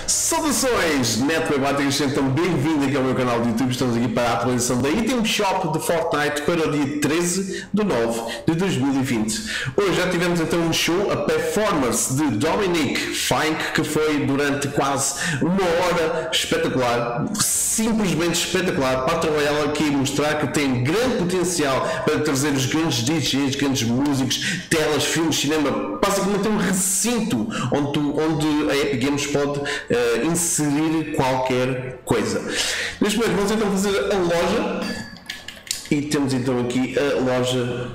Saudações, Netwebáticos, então bem-vindo aqui ao meu canal do YouTube. Estamos aqui para a atualização da Item Shop de Fortnite para o dia 13 de 9 de 2020. Hoje já tivemos então um show, a performance de Dominic Fink, que foi durante quase uma hora espetacular, simplesmente espetacular, para trabalhar aqui e mostrar que tem grande potencial para trazer os grandes DJs, grandes músicos, telas, filmes, cinema, basicamente um recinto onde a Epic Games pode inserir qualquer coisa. Neste momento vamos então fazer a loja e temos então aqui a loja.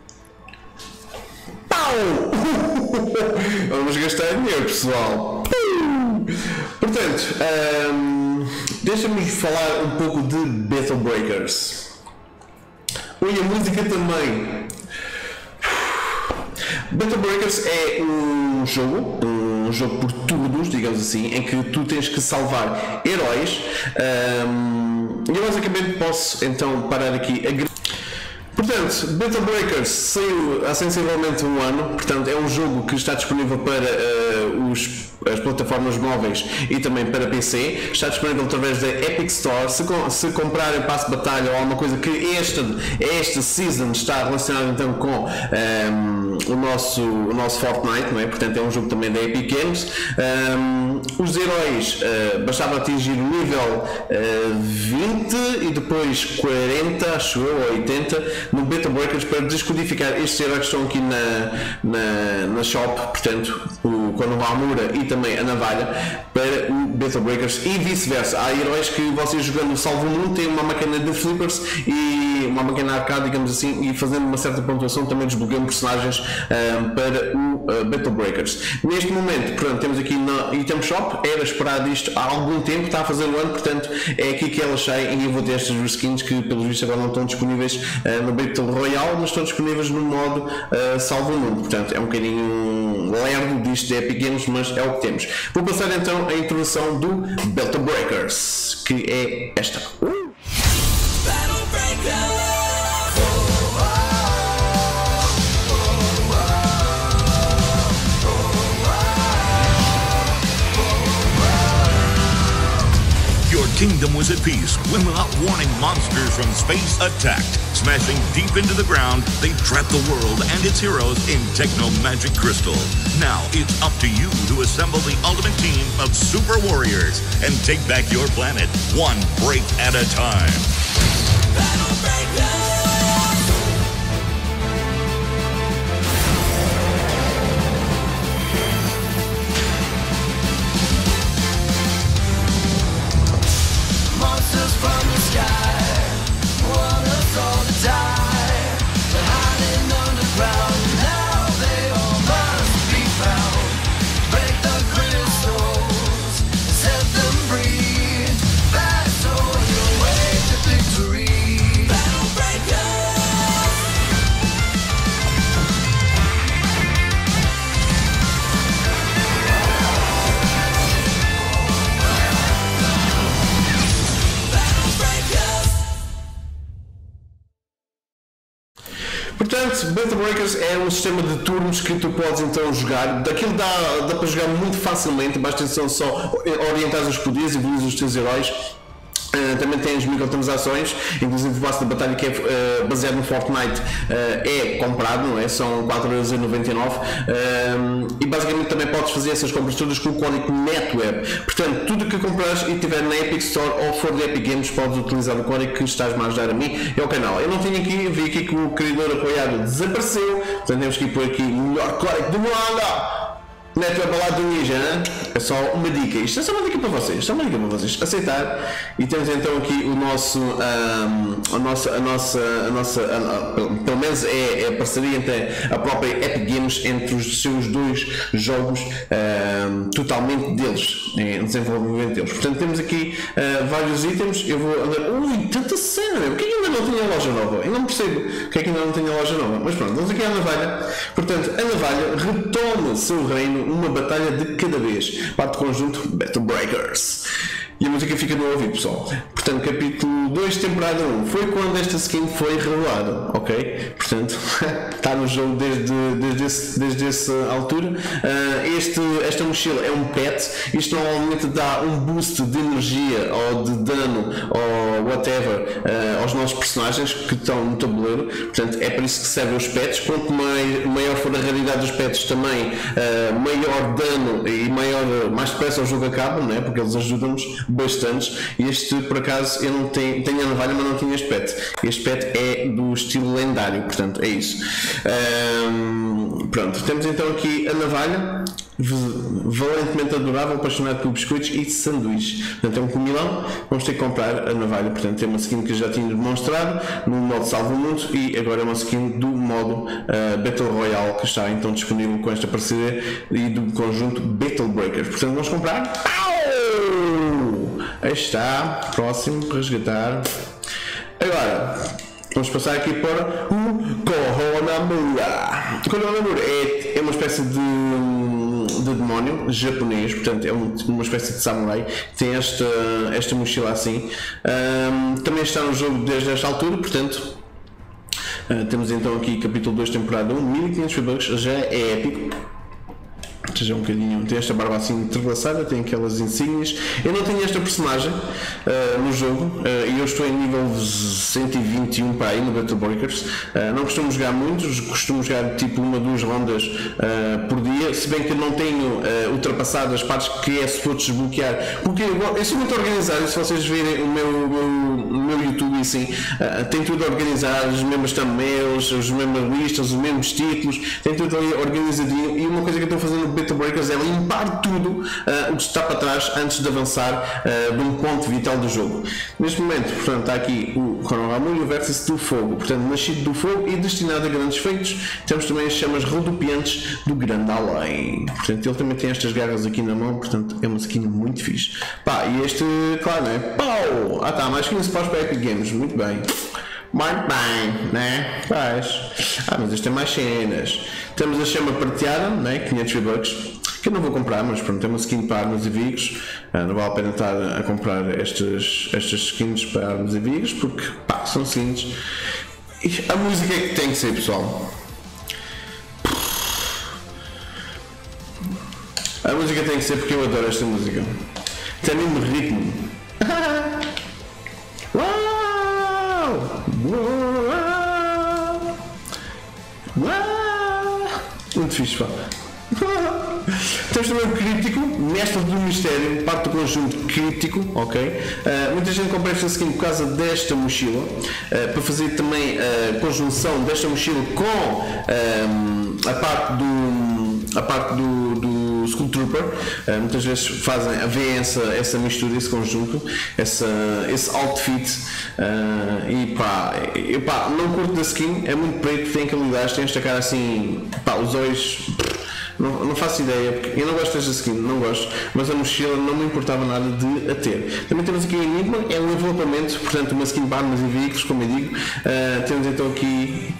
Pau! Vamos gastar dinheiro, pessoal. Portanto, deixa-me falar um pouco de Battle Breakers. E a música também. Battle Breakers é um jogo por turnos, digamos assim, em que tu tens que salvar heróis. E eu basicamente posso então parar aqui a... Portanto, Battle Breakers saiu há sensivelmente um ano, portanto é um jogo que está disponível para as plataformas móveis e também para PC, está disponível através da Epic Store. Se comprarem passe de batalha ou alguma coisa que esta season está relacionado então com o nosso Fortnite, não é? Portanto é um jogo também da Epic Games. Os heróis bastava atingir o nível 20 e depois 40, acho eu, ou 80 no Battle Breakers para descodificar estes heróis que estão aqui na shop, portanto quando a Amura e também a navalha para o Battle Breakers e vice-versa. Há heróis que vocês jogando o Salvo Mundo têm uma máquina de flippers e uma máquina arcade, digamos assim, e fazendo uma certa pontuação também desbloqueiam personagens para o Battle Breakers. Neste momento, portanto, temos aqui na Item Shop, era esperado isto há algum tempo, está a fazer um ano, portanto é aqui que elas saem e eu vou ter estas skins que pelos vistos agora não estão disponíveis no Battle Royale, mas estão disponíveis no modo Salvo Mundo, portanto é um bocadinho lerdo disto de Epic Games, mas é o que temos. Vou passar então a introdução do Battle Breakers, que é esta. Battle Breakers. Your kingdom was at peace when, without warning, monsters from space attacked. Smashing deep into the ground, they trapped the world and its heroes in Techno Magic Crystal. Now it's up to you to assemble the ultimate team of super warriors and take back your planet one break at a time. Battle Breakers. Monsters from the sky want us all to die. They're hiding underground. Now they all must be found. Break the crystals, set them free. That's all your way to victory. Battle Breakers. Portanto, Battle Breakers é um sistema de turnos que tu podes então jogar. Daquilo dá para jogar muito facilmente, basta então só orientar os poderes e evoluir os teus heróis. Também tem as microtransações, inclusive o passe de batalha que é baseado no Fortnite é comprado, não é? São 4,99€, e basicamente também podes fazer essas compras todas com o código NETWEB. Portanto, tudo que comprares e tiver na Epic Store ou for de Epic Games, podes utilizar o código que estás-me a ajudar a mim e ao canal. Eu não tenho aqui, vi aqui que o criador apoiado desapareceu, portanto temos que ir por aqui o melhor código do mundo. NETWEB lá do Ninja, é só uma dica, isto é só uma dica para vocês, aceitar. E temos então aqui o nosso, pelo menos é a parceria entre a própria Epic Games, entre os seus dois jogos, totalmente deles, em desenvolvimento deles. Portanto temos aqui vários itens, eu vou andar, tanta cena, porque é que ainda não tinha loja nova? Eu não percebo porque é que ainda não tinha loja nova, mas pronto, vamos aqui à navalha. Portanto, a navalha retoma seu reino uma batalha de cada vez. Parte do conjunto Battle Breakers. E a música fica no ouvido, pessoal. Portanto, capítulo 2, temporada 1, foi quando esta skin foi revelada, ok? Portanto, está no jogo desde essa altura. Esta mochila é um pet, isto normalmente dá um boost de energia ou de dano ou whatever aos nossos personagens que estão no tabuleiro. Portanto, é para isso que servem os pets. Quanto maior for a raridade dos pets, também maior dano e mais depressa o jogo acaba, não é? Porque eles ajudam-nos bastante. Este, por acaso, eu não tenho a navalha, mas não tinha este pet. Este pet é do estilo lendário, portanto, é isso. Pronto, temos então aqui a navalha, valentemente adorável, apaixonado por biscoitos e sanduíches. Portanto, é um comilão, vamos ter que comprar a navalha. Portanto, é uma skin que eu já tinha demonstrado no modo Salva o Mundo e agora é uma skin do modo Battle Royale que está então disponível com esta parceria e do conjunto Battle Breakers. Portanto, vamos comprar. Aí está, próximo, resgatar. Agora vamos passar aqui para o Koronamura. O Koronamura é uma espécie de demónio japonês, portanto é uma espécie de samurai. Tem esta mochila assim. Também está no jogo desde esta altura, portanto temos então aqui capítulo 2, temporada 1, 1500 V-Bucks, já é épico. Já um bocadinho, tem esta barba assim entrelaçada, tem aquelas insígnias. Eu não tenho esta personagem no jogo e eu estou em nível 121 para aí no Battle Breakers. Não costumo jogar muitos, costumo jogar tipo 1 ou 2 rondas por dia, se bem que não tenho ultrapassado as partes que é suposto desbloquear, porque eu sou muito organizado. Se vocês verem o meu YouTube assim, tem tudo organizado, os mesmos thumbnails, as mesmas listas, os mesmos títulos, tem tudo ali organizadinho. E uma coisa que eu estou fazendo no Battle Breakers é limpar tudo o que está para trás antes de avançar de um ponto vital do jogo. Neste momento, portanto, está aqui o Koronamura e o Vértice do Fogo, portanto, nascido do fogo e destinado a grandes feitos. Temos também as chamas rodopiantes do grande além. Portanto, ele também tem estas garras aqui na mão, portanto, é uma skin muito fixe. Pá, e este, claro, não é? Pau! Ah tá, mais 15 paus para Epic Games, muito bem. Muito bem, né? Faz. Mas este tem mais cenas. Temos a chama prateada, né? 500 V-Bucks, que eu não vou comprar, mas pronto, é uma skin para armas e veículos. Não vale a pena estar a comprar estas skins para armas e veículos, porque pá, são skins. E a música é que tem que ser, pessoal. A música tem que ser porque eu adoro esta música. Tem mesmo ritmo. Muito fixe, pá. Temos também o Críptico, mestre do mistério, parte do conjunto Críptico, ok? Muita gente compra esta skin por causa desta mochila, para fazer também a conjunção desta mochila com a parte do Skull Trooper. Muitas vezes vêem essa mistura, esse conjunto, esse outfit. E pá, eu não curto da skin, é muito preto, tem aquele lidar, tem esta cara assim, pá, os olhos. Não faço ideia, porque eu não gosto desta skin, não gosto, mas a mochila não me importava nada de a ter. Também temos aqui o Enigma, é um envelopamento, portanto uma skin para armas e veículos, como eu digo. Temos então aqui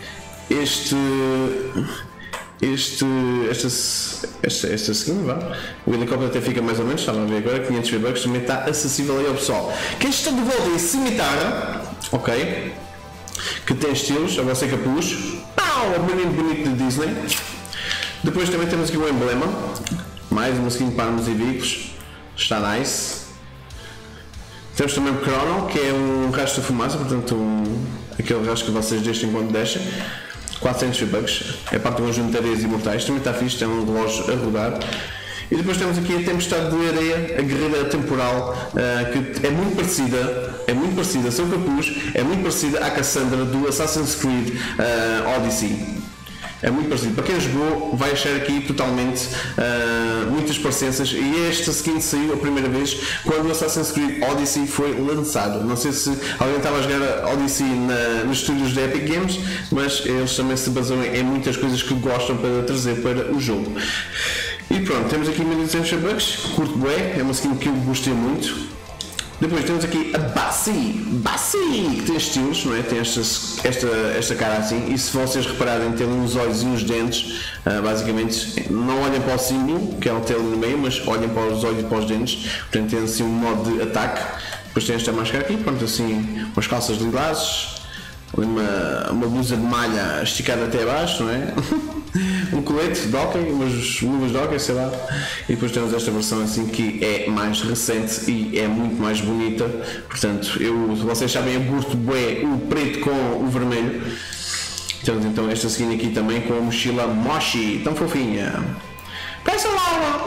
esta skin, vá. O helicóptero até fica mais ou menos, estava a ver agora, 500 V-Bucks, também está acessível aí ao pessoal. Quem está de volta em Cimitarra, ok, que tem estilos, a você capuz, o menino bonito de Disney. Depois também temos aqui o emblema, mais uma skin para armas e veículos, está nice. Temos também o Chrono, que é um rastro de fumaça, portanto aquele rastro que vocês deixam quando deixam. 400 V-Bucks, é parte do conjunto de areias imortais, também está fixe, tem um relógio a rodar. E depois temos aqui a Tempestade de Areia, a guerreira temporal, que é muito parecida, seu capuz, é muito parecida à Cassandra do Assassin's Creed Odyssey. É muito parecido. Para quem jogou, vai achar aqui totalmente muitas parecenças. E esta skin saiu a primeira vez quando o Assassin's Creed Odyssey foi lançado. Não sei se alguém estava a jogar Odyssey nos estúdios da Epic Games, mas eles também se basam em muitas coisas que gostam para trazer para o jogo. E pronto, temos aqui 1200 V-Bucks, curto bué, é uma skin que eu gostei muito. Depois temos aqui a Bassi, que tem estilos, não é? Tem esta cara assim, e se vocês repararem, tem uns olhos e uns dentes, basicamente, não olhem para o símbolo, que é o tele no meio, mas olhem para os olhos e para os dentes, portanto tem assim um modo de ataque. Depois tem esta máscara aqui, pronto, assim, umas calças lilazes, uma blusa de malha esticada até abaixo, não é? Um colete de hockey, umas luvas de hockey, sei lá. E depois temos esta versão assim que é mais recente e é muito mais bonita. Portanto, vocês sabem, eu curto bem o preto com o vermelho. Temos então esta skin aqui também com a mochila Moshi, tão fofinha. Peça lá!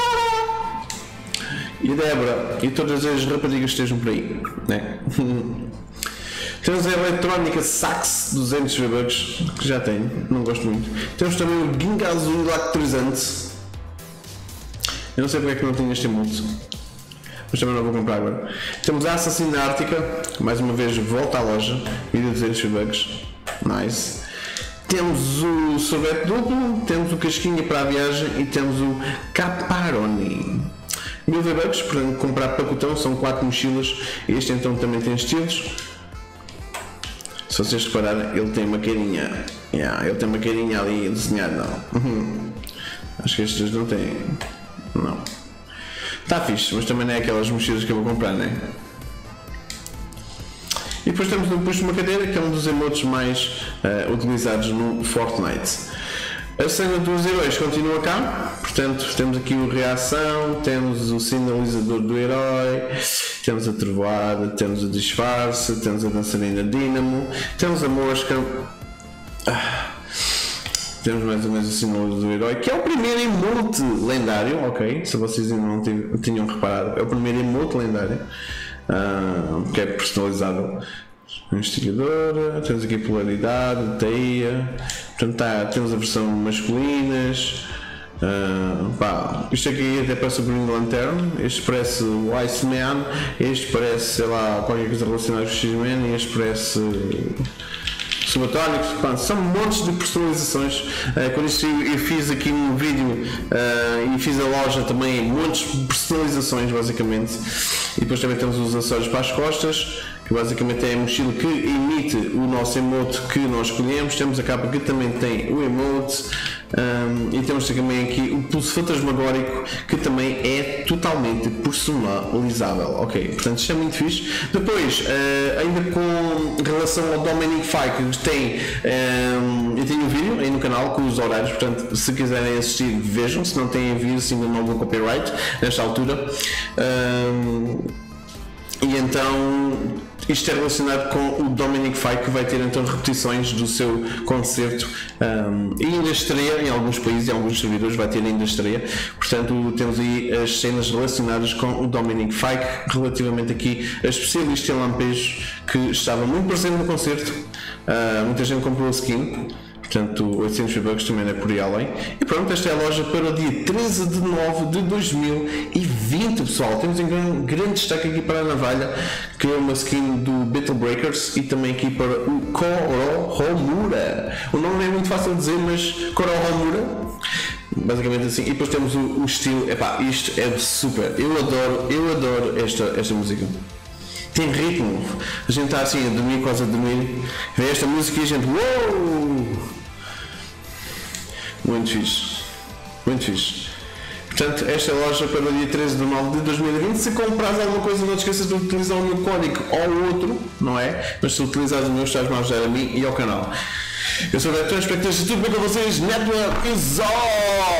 E a Débora e todas as raparigas estejam por aí, né? Temos a eletrónica Sax 200 V-Bucks, que já tenho, não gosto muito. Temos também o Gingazu eletrizante. Eu não sei porque é que não tenho este emote, mas também não vou comprar agora. Temos a Assassina Ártica, mais uma vez volta à loja, e de 200 V-Bucks, nice. Temos o sorvete duplo, temos o casquinha para a viagem e temos o Caparoni. 1000 V-Bucks, portanto comprar pacotão, são 4 mochilas. Este então também tem estilos. Se vocês repararem, ele tem uma carinha. Ele tem uma carinha ali desenhada. Acho que estes não têm. Não. Está fixe, mas também não é aquelas mochilas que eu vou comprar, né? E depois temos no Puxo uma Cadeira, que é um dos emotes mais utilizados no Fortnite. A cena dos heróis continua cá, portanto temos aqui o reação, temos o sinalizador do herói, temos a trovoada, temos o disfarce, temos a dançarina Dínamo, temos a mosca, temos mais ou menos o sinalizador do herói, que é o primeiro emote lendário, ok? Se vocês ainda não tinham reparado, é o primeiro emote lendário, que é personalizável. Investigadora, temos aqui polaridade, teia, portanto temos a versão masculinas, isto aqui até parece o Green Lantern, este parece o Iceman, este parece, sei lá, qualquer coisa relacionada com o X-Men e este parece subatónicos, são montes de personalizações. Quando isto eu fiz aqui um vídeo e fiz a loja também, montes de personalizações basicamente. E depois também temos os acessórios para as costas, que basicamente é a mochila que emite o nosso emote que nós escolhemos. Temos a capa que também tem o emote, e temos também aqui o pulso fantasmagórico, que também é totalmente personalizável, ok? Portanto isto é muito fixe. Depois, ainda com relação ao Dominic Fike, que tem, eu tenho um vídeo aí no canal com os horários, portanto se quiserem assistir vejam, se não têm a vir, se ainda não vou copyright nesta altura. E então isto é relacionado com o Dominic Fike, que vai ter então repetições do seu concerto, e ainda estreia em alguns países, em alguns servidores vai ter ainda estreia. Portanto temos aí as cenas relacionadas com o Dominic Fike, relativamente aqui a especialista em lampejos, que estava muito presente no concerto. Muita gente comprou a skin. Portanto, 800 V-Bucks também é por aí além. E pronto, esta é a loja para o dia 13 de nove de 2020, pessoal. Temos um grande destaque aqui para a navalha, que é uma skin do Battle Breakers, e também aqui para o Korohomura. O nome não é muito fácil de dizer, mas Korohomura, basicamente assim. E depois temos o estilo, isto é super. Eu adoro esta música. Tem ritmo, a gente está assim a dormir, quase a dormir, vê esta música e a gente, uou! Muito fixe, muito fixe. Portanto, esta loja para o dia 13 de nove de 2020. Se comprares alguma coisa, não te esqueças de utilizar o meu código ou outro, não é? Mas se utilizares o meu, estás-me a ajudar a mim e ao canal. Eu sou o Beto, espero que esteja tudo bem com vocês. Network is on!